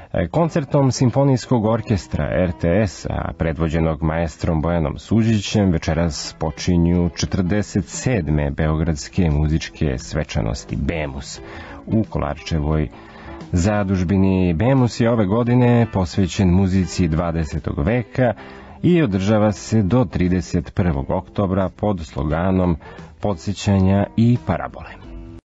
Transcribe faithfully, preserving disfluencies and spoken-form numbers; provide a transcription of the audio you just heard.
Koncertom Simfonijskog orkestra er te es-a, predvođenog maestrom Bojanom Suđićem, večeras počinju četrdeset sedme Beogradske muzičke svečanosti BEMUS u Kolarčevoj zadužbini. BEMUS je ove godine posvećen muzici dvadesetog veka i održava se do trideset prvog oktobra pod sloganom podsjećanja i parabole.